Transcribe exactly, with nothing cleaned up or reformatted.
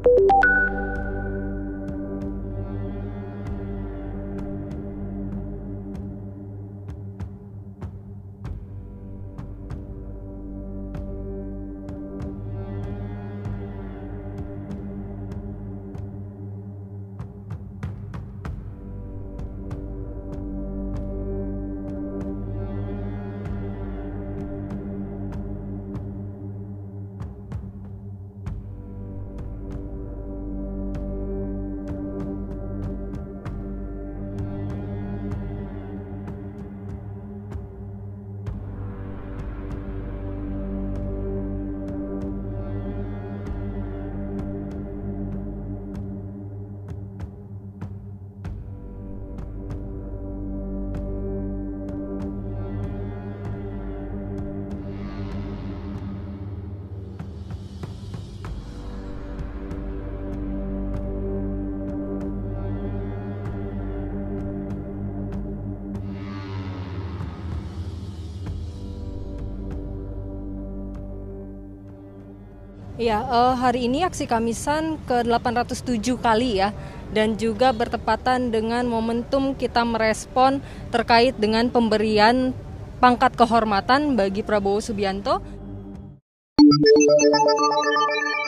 Ya, uh, hari ini aksi Kamisan ke delapan ratus tujuh kali ya, dan juga bertepatan dengan momentum kita merespon terkait dengan pemberian pangkat kehormatan bagi Prabowo Subianto.